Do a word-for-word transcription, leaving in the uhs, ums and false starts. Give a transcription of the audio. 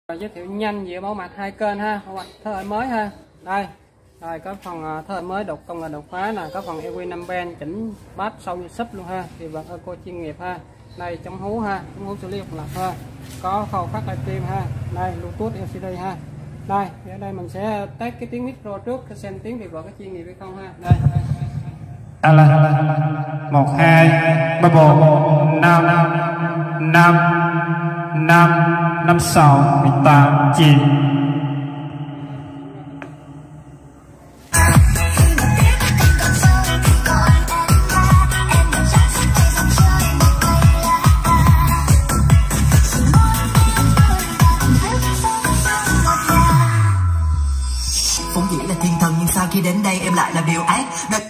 Giới thiệu nhanh về mẫu mặt hai kênh ha, mẫu mặt thế hệ mới ha. Đây, rồi có phần thế hệ mới đột công nghệ đột phá nè, có phần e quy năm ben chỉnh bass sâu như súp luôn ha, thì vật eco chuyên nghiệp ha. Đây chống hú ha, chống hú xử lý độc lập ha, có khâu phát livestream ha. Đây Bluetooth lờ xê đê ha. Đây, ở đây mình sẽ test cái tiếng micro trước, cái xem tiếng thì vật có chuyên nghiệp hay không ha. Đây. Ala một hai ba bốn năm năm năm năm sáu tám chín. Vốn dĩ là thiên thần nhưng sao khi đến đây em lại làm điều ác. Đợt